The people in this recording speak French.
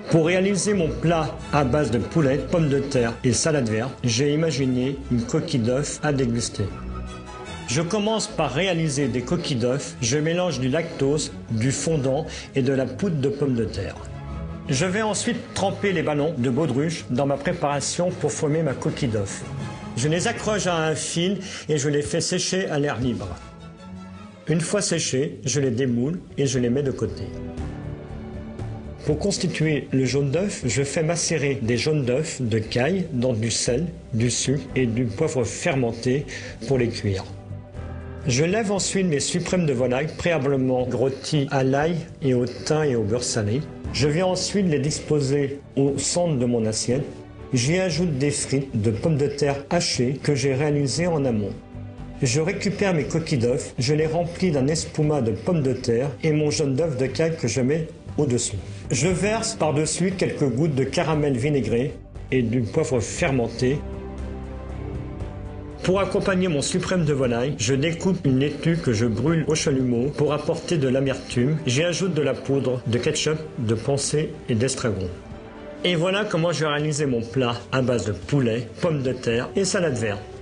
Pour réaliser mon plat à base de poulet, pommes de terre et salade verte, j'ai imaginé une coquille d'œuf à déguster. Je commence par réaliser des coquilles d'œuf. Je mélange du lactose, du fondant et de la poudre de pommes de terre. Je vais ensuite tremper les ballons de baudruche dans ma préparation pour former ma coquille d'œuf. Je les accroche à un fil et je les fais sécher à l'air libre. Une fois séchés, je les démoule et je les mets de côté. Pour constituer le jaune d'œuf, je fais macérer des jaunes d'œuf de caille dans du sel, du sucre et du poivre fermenté pour les cuire. Je lève ensuite mes suprêmes de volaille préalablement rôtis à l'ail et au thym et au beurre salé. Je viens ensuite les disposer au centre de mon assiette. J'y ajoute des frites de pommes de terre hachées que j'ai réalisées en amont. Je récupère mes coquilles d'œuf, je les remplis d'un espuma de pommes de terre et mon jaune d'œuf de caille que je mets au-dessus. Je verse par-dessus quelques gouttes de caramel vinaigré et du poivre fermenté. Pour accompagner mon suprême de volaille, je découpe une laitue que je brûle au chalumeau pour apporter de l'amertume. J'y ajoute de la poudre de ketchup, de pensée et d'estragon. Et voilà comment je vais réaliser mon plat à base de poulet, pommes de terre et salade verte.